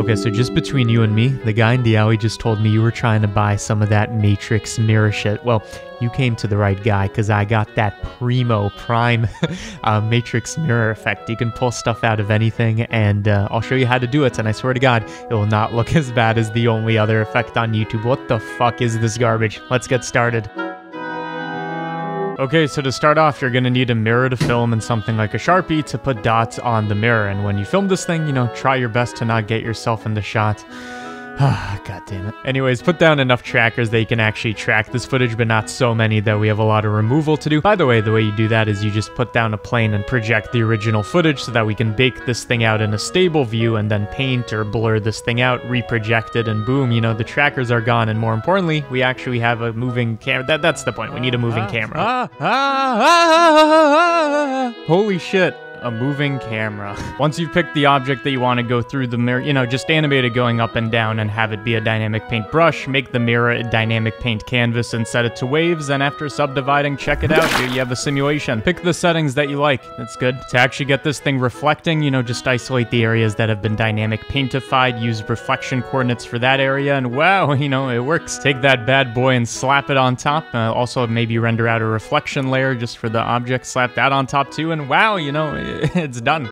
Okay, so just between you and me, the guy in the alley just told me you were trying to buy some of that Matrix mirror shit. Well, you came to the right guy, because I got that prime Matrix mirror effect. You can pull stuff out of anything, and I'll show you how to do it, and I swear to God, it will not look as bad as the only other effect on YouTube. What the fuck is this garbage? Let's get started. Okay, so to start off, you're gonna need a mirror to film and something like a Sharpie to put dots on the mirror. And when you film this thing, you know, try your best to not get yourself in the shot. God damn it. Anyways, put down enough trackers that you can actually track this footage, but not so many that we have a lot of removal to do. By the way you do that is you just put down a plane and project the original footage so that we can bake this thing out in a stable view and then paint or blur this thing out, reproject it, and boom, you know, the trackers are gone. And more importantly, we actually have a moving camera. That's the point. We need a moving camera. Holy shit. A moving camera. Once you've picked the object that you want to go through the mirror, you know, just animate it going up and down and have it be a dynamic paint brush, make the mirror a dynamic paint canvas and set it to waves, and after subdividing, check it out. Here you have a simulation. Pick the settings that you like. That's good. To actually get this thing reflecting, you know, just isolate the areas that have been dynamic paintified, use reflection coordinates for that area, and wow, you know, it works. Take that bad boy and slap it on top. Also, maybe render out a reflection layer just for the object, slap that on top too, and wow, you know, it's done.